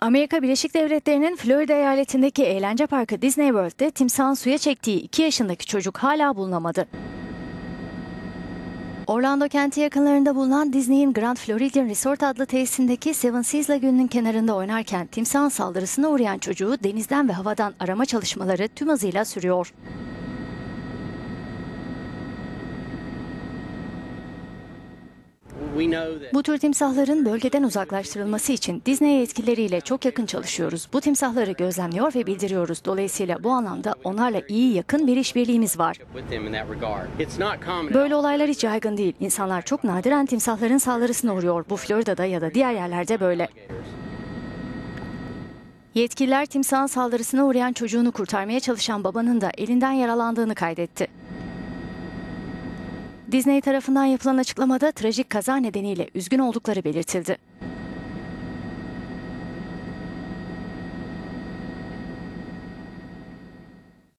Amerika Birleşik Devletleri'nin Florida eyaletindeki eğlence parkı Disney World'de timsahın suya çektiği 2 yaşındaki çocuk hala bulunamadı. Orlando kenti yakınlarında bulunan Disney'in Grand Floridian Resort adlı tesisindeki Seven Seas Lagoon'un kenarında oynarken timsahın saldırısına uğrayan çocuğu denizden ve havadan arama çalışmaları tüm hızıyla sürüyor. Bu tür timsahların bölgeden uzaklaştırılması için Disney yetkilileriyle çok yakın çalışıyoruz. Bu timsahları gözlemliyor ve bildiriyoruz. Dolayısıyla bu anlamda onlarla iyi, yakın bir işbirliğimiz var. Böyle olaylar hiç yaygın değil. İnsanlar çok nadiren timsahların saldırısına uğruyor. Bu Florida'da ya da diğer yerlerde böyle. Yetkililer timsahın saldırısına uğrayan çocuğunu kurtarmaya çalışan babanın da elinden yaralandığını kaydetti. Disney tarafından yapılan açıklamada trajik kaza nedeniyle üzgün oldukları belirtildi.